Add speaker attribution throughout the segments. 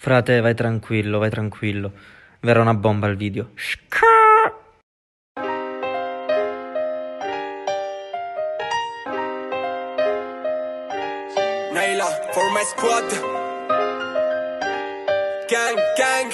Speaker 1: Frate, vai tranquillo, vai tranquillo. Verrà una bomba al video.
Speaker 2: Naila, for my squad. Gang, gang.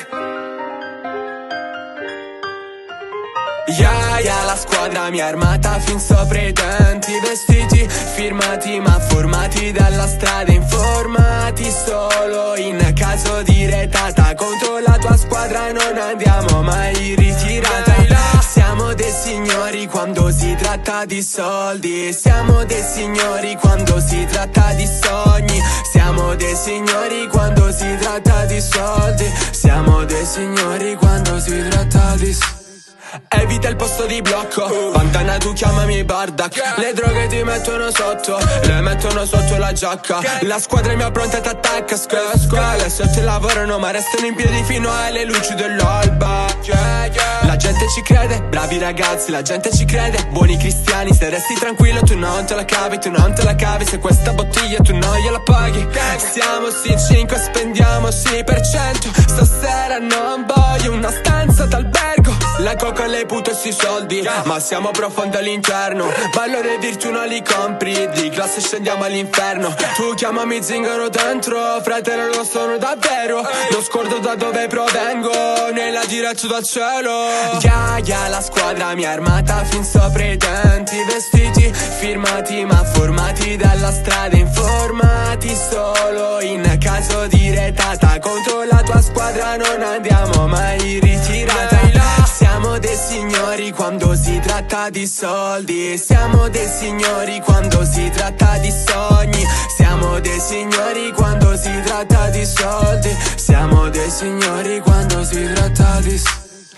Speaker 2: Yeah, la squadra mi ha armata fin sopra i denti. Vestiti firmati ma formati dalla strada, informati solo in caso di retata. Contro la tua squadra non andiamo mai ritirata. Siamo dei signori quando si tratta di soldi. Siamo dei signori quando si tratta di sogni. Siamo dei signori quando si tratta di soldi. Siamo dei signori quando si tratta di soldi. Evita il posto di blocco, Pantana tu chiamami Bardak. Le droghe ti mettono sotto, le mettono sotto la giacca. La squadra è mia pronta t'attacca. Le sette lavorano ma restano in piedi fino alle luci dell'alba. La gente ci crede, bravi ragazzi, la gente ci crede. Buoni cristiani, se resti tranquillo tu non te la cavi, tu non te la cavi. Se questa bottiglia tu non gliela paghi. Siamo sì 5, spendiamo sì per 100. Stasera non voglio una stanza d'albergo. La coca, le pute e sui soldi, ma siamo profondi all'interno. Valore virtuali compri, di classe scendiamo all'inferno. Tu chiamami zingaro dentro, fratello lo sono davvero. Non scordo da dove provengo, nella diretto dal cielo. Yeah, la squadra mi ha armata fin sopra i denti. Vestiti firmati ma formati dalla strada, informati solo in caso di retata. Contro la tua squadra non andiamo mai ritirata. Siamo dei signori quando si tratta di soldi. Siamo dei signori quando si tratta di sogni. Siamo dei signori quando si tratta di soldi. Siamo dei signori quando si tratta di soldi.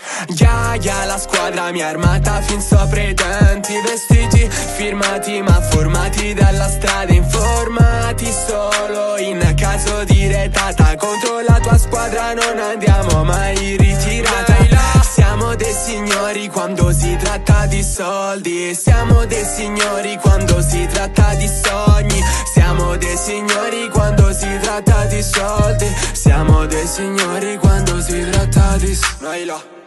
Speaker 2: Yeah, la squadra mi ha armata fin sopra i denti. Vestiti firmati ma formati dalla strada, informati solo in caso di retata. Contro la tua squadra non andiamo mai ritirata. Siamo dei signori quando si tratta di soldi. Siamo dei signori quando si tratta di sogni. Siamo dei signori quando si tratta di soldi. Siamo dei signori quando si tratta di soldi.